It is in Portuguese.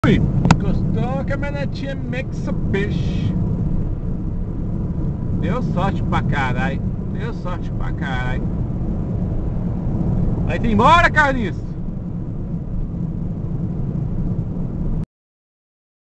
Encostou a caminhonetinha Mitsubishi. Deu sorte pra caralho. Deu sorte pra caralho. Vai ter embora, Carlinhos?